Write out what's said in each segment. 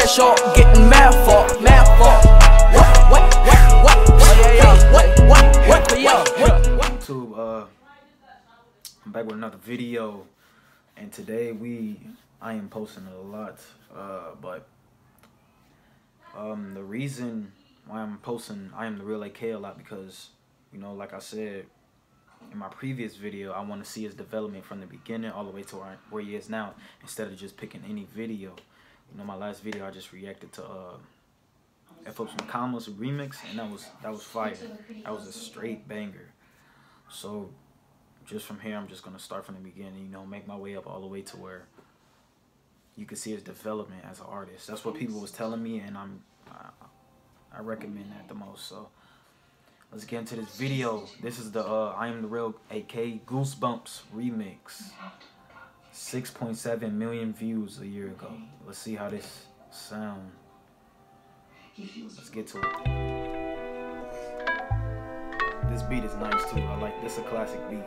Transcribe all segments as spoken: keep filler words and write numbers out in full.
short, getting mad for, mad for. What, what, what, what, what, yeah, what, what, what, yeah, what, what. YouTube, uh, I'm back with another video, and today we, I am posting a lot, uh, but, um, the reason why I'm posting I am the real A K a lot, because, you know, like I said in my previous video, I want to see his development from the beginning all the way to where, where he is now, instead of just picking any video. You know, my last video I just reacted to uh F Ups and Commas remix, and that was that was fire. That was a straight banger. So just from here, I'm just gonna start from the beginning, you know, make my way up all the way to where you can see his development as an artist. That's what people was telling me, and I'm I, I recommend that the most. So let's get into this video. This is the uh, I Am the Real A K GooseBumps remix. six point seven million views a year ago. Let's see how this sound. Let's get to it. This beat is nice too. I like this. Is a classic beat.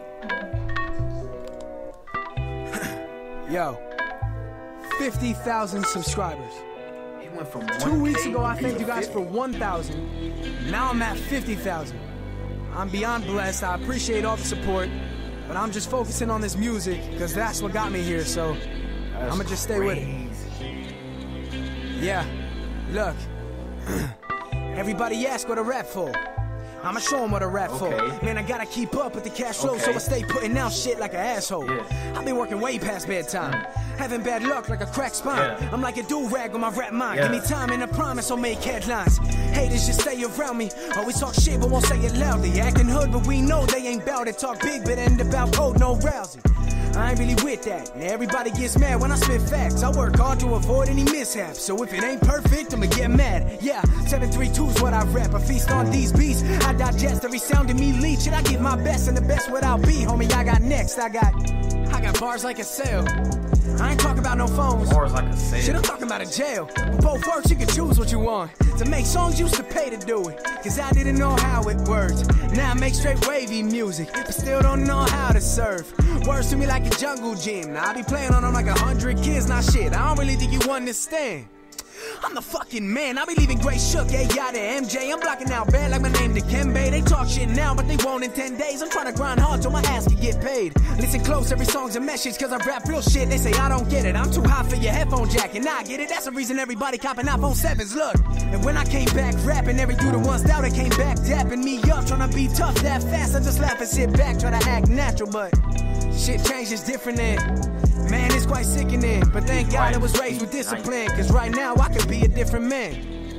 Yo, fifty thousand subscribers. He went from Two weeks ago, I thanked you guys for one thousand. Now I'm at fifty thousand. I'm beyond blessed. I appreciate all the support, but I'm just focusing on this music because that's what got me here. So I'm gonna just stay with it. Yeah, look. Everybody ask what I rap for. I'ma show them what I rap for. Okay. Man, I gotta keep up with the cash flow, Okay. so I stay putting out shit like an asshole. Yeah. I've been working way past bedtime, having bad luck like a cracked spine. Yeah. I'm like a do-rag on my rap mind. Yeah. Give me time and a promise I'll make headlines. Haters just stay around me. Always talk shit but won't say it loudly. Acting hood but we know they ain't bout it. Talk big but end about code, no rousing. I ain't really with that. Everybody gets mad when I spit facts. I work hard to avoid any mishaps, so if it ain't perfect, I'ma get mad. Yeah, seven three two is what I rap. I feast on these beats. I digest every sound in me, leech it. I give my best, and the best what I'll be, homie. I got next. I got, I got bars like a sale. I ain't talking about no phones. Bars like a sale. Shit, I'm talking about a jail. Both works, you can choose what you want. To make songs, used to pay to do it, cause I didn't know how it worked. Now I make straight wavy music, but still don't know how to surf. Words to me like a jungle gym. Now I be playing on them like a hundred kids. Nah shit, I don't really think you understand. I'm the fucking man, I be leaving great shook, yeah, yada, M J. I'm blocking out bad like my name Dikembe. They talk shit now, but they won't in ten days. I'm trying to grind hard till my ass can get paid. Listen close, every song's a message, cause I rap real shit. They say I don't get it, I'm too high for your headphone jack, and I get it. That's the reason everybody copping iPhone sevens, look. And when I came back rapping, every dude that once doubted came back dapping me up, trying to be tough that fast. I just laugh and sit back, try to act natural, but shit changes different then. Man, it's quite sickening, but thank God I was raised with discipline, cause right now I could be a different man.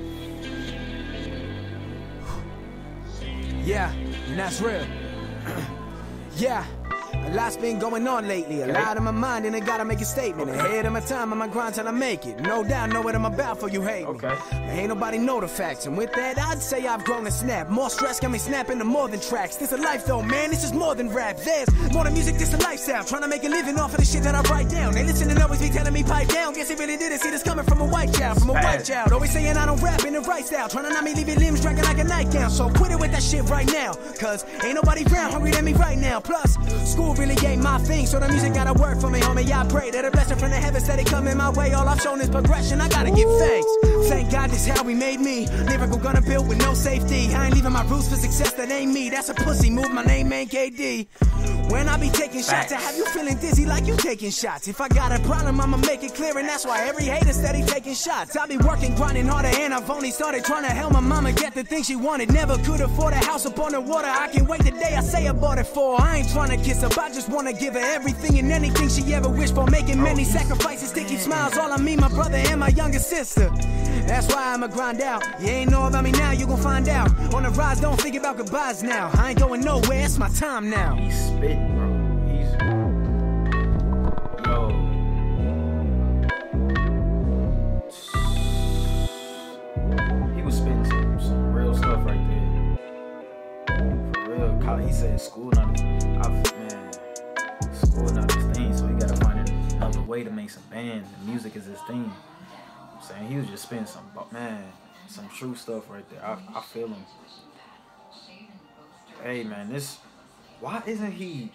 Yeah, and that's real. Yeah, a lot's been going on lately, a lot on my mind, and I gotta make a statement. Ahead of my time, on my grind till I make it. No doubt, know what I'm about for you hate me. Okay. Ain't nobody know the facts, and with that, I'd say I've grown to snap. More stress got me snapping to more than tracks. This a life though, man, this is more than rap. There's more than music, this a lifestyle. Trying to make a living off of the shit that I write down. They listen and always be telling me pipe down. Guess they really didn't see this coming from a white child, from a white child. Always saying I don't rap in the right style. Trying to not me leave your limbs dragging like a nightgown. So quit it with that shit right now, cause ain't nobody round hungry than me right now. Plus, school really ain't my thing, so the music gotta work for me, homie. I pray that a blessing from the heavens that it coming my way. All I've shown is progression, I gotta give thanks. Thank God this how we made me. Lyrical gonna build with no safety. I ain't leaving my roots for success, that ain't me. That's a pussy move, my name ain't K D. When I be taking shots, I have you feeling dizzy like you taking shots. If I got a problem, I'ma make it clear, and that's why every hater steady taking shots. I be working, grinding harder, and I've only started trying to help my mama get the things she wanted. Never could afford a house up on the water. I can't wait the day I say I bought it for her. I ain't trying to kiss her, I just wanna give her everything and anything she ever wished for. Making many sacrifices to keep smiles all on me, my brother, and my younger sister. That's why I'ma grind out. You ain't know about me now, you gon' find out. On the rise, don't think about goodbyes now. I ain't going nowhere, it's my time now. He's spitting, bro. He's yo. He was spitting some, some real stuff right there. For real, he said school not his, man. School not his thing, so he gotta find another way to make some bands. And music is his thing. I'm saying he was just spitting some, man, some true stuff right there. I, I feel him. Hey man, this, why isn't he,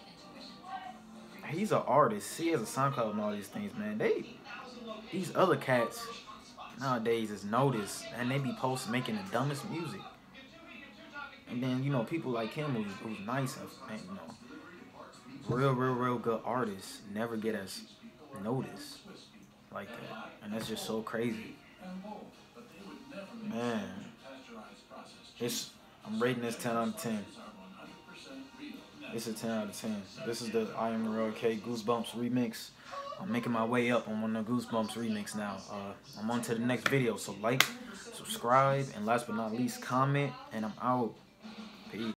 he's an artist, he has a SoundCloud and all these things, man. They, these other cats, nowadays is noticed, and they be posting making the dumbest music. And then, you know, people like him who's, who's nice and, and, you know, real, real, real good artists never get as noticed like that. And that's just so crazy. Man. It's, I'm rating this ten out of ten. It's a ten out of ten. This is the Iamtherealak GooseBumps remix. I'm making my way up on one of the GooseBumps remix now. Uh, I'm on to the next video, so like, subscribe, and last but not least, comment, and I'm out.